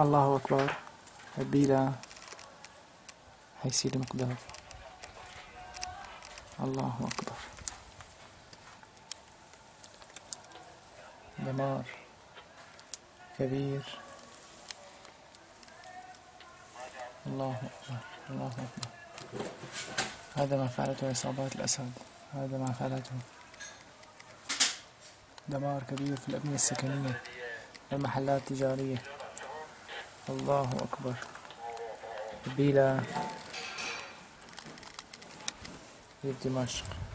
الله أكبر. بلا هيسيل مقدار. الله أكبر. دمار كبير. الله أكبر. الله أكبر. هذا ما فعلته عصابات الأسد. هذا ما فعلته. دمار كبير في الأبنية السكنية والمحلات التجارية. الله أكبر. بلا في دمشق.